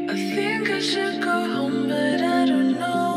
I think I should go home, but I don't know.